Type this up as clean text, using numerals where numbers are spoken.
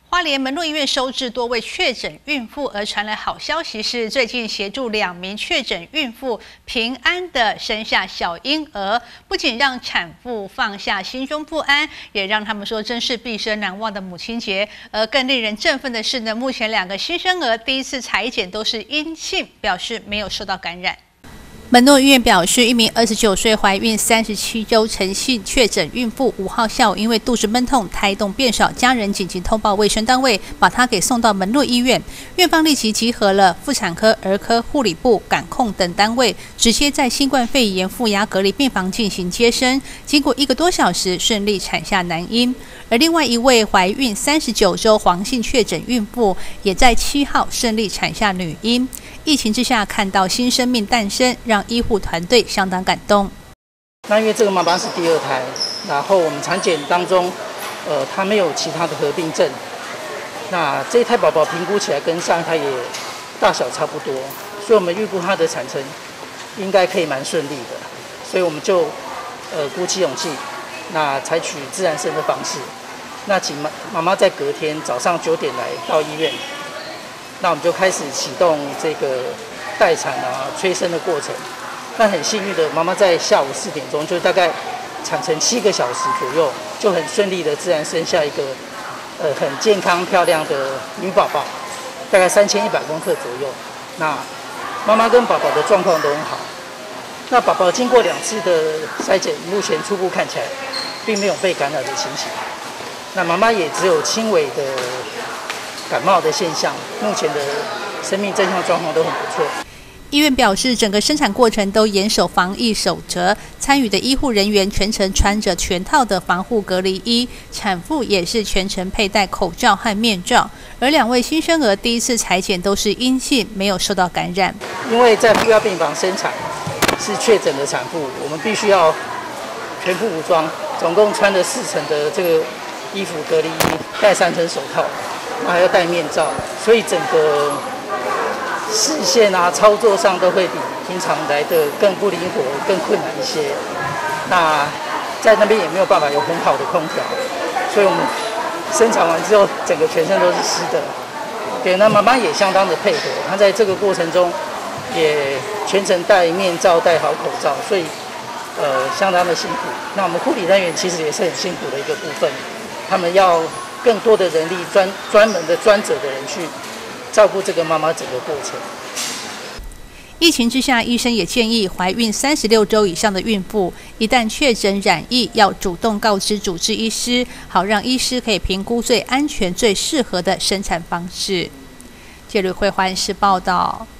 花莲门诺医院收治多位确诊孕妇，而传来好消息是，最近协助2名确诊孕妇平安的生下小婴儿，不仅让产妇放下心中不安，也让他们说真是毕生难忘的母亲节。而更令人振奋的是呢，目前2个新生儿第一次采检都是阴性，表示没有受到感染。门诺医院表示，一名29岁怀孕37周诚信确诊孕妇5号下午因为肚子闷痛、胎动变少，家人紧急通报卫生单位，把她给送到门诺医院。院方立即集合了妇产科、儿科、护理部、感控等单位，直接在新冠肺炎负压隔离病房进行接生。经过1个多小时，顺利产下男婴。而另外一位怀孕39周黄姓确诊孕妇，也在7号顺利产下女婴。疫情之下看到新生命诞生，让医护团队相当感动。 那因为这个妈妈是第2胎，然后我们产检当中，她没有其他的合并症。那这一胎宝宝评估起来跟上一胎也大小差不多，所以我们预估她的产程应该可以蛮顺利的。所以我们就鼓起勇气，那采取自然生的方式。那请妈妈在隔天早上9点来到医院。那我们就开始启动这个待产催生的过程。那很幸运的，妈妈在下午4点钟，就大概产程7个小时左右，就很顺利的自然生下一个很健康漂亮的女宝宝，大概3100公克左右。那妈妈跟宝宝的状况都很好。那宝宝经过2次的筛检，目前初步看起来并没有被感染的情形。那妈妈也只有轻微的感冒的现象，目前的生命正向状况都很不错。 医院表示，整个生产过程都严守防疫守则，参与的医护人员全程穿着全套的防护隔离衣，产妇也是全程佩戴口罩和面罩。而2位新生儿第一次采检都是阴性，没有受到感染。 因为在负压病房生产是确诊的产妇，我们必须要全副武装，总共穿了4层的这个衣服隔离衣，戴3层手套。还要戴面罩，所以整个视线操作上都会比平常来的更不灵活、更困难一些。那在那边也没有办法有很好的空调，所以我们生产完之后，整个全身都是湿的。对，那妈妈也相当的配合，她在这个过程中也全程戴面罩、戴好口罩，所以相当的辛苦。那我们护理人员其实也是很辛苦的一个部分，他们要更多的人力专门的专责的人去照顾这个妈妈整个过程。 疫情之下，医生也建议怀孕36周以上的孕妇，一旦确诊染疫，要主动告知主治医师，好让医师可以评估最安全、最适合的生产方式。谢吕慧环视报道。